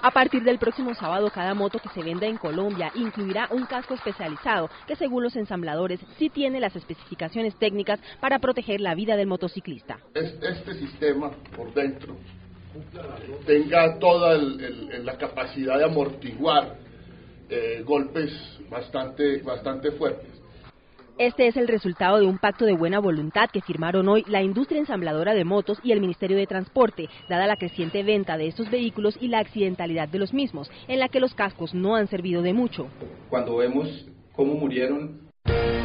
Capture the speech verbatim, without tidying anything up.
A partir del próximo sábado, cada moto que se venda en Colombia incluirá un casco especializado que, según los ensambladores, sí tiene las especificaciones técnicas para proteger la vida del motociclista. Este sistema por dentro tenga toda el, el, la capacidad de amortiguar eh, golpes bastante, bastante fuertes. Este es el resultado de un pacto de buena voluntad que firmaron hoy la industria ensambladora de motos y el Ministerio de Transporte, dada la creciente venta de estos vehículos y la accidentalidad de los mismos, en la que los cascos no han servido de mucho. Cuando vemos cómo murieron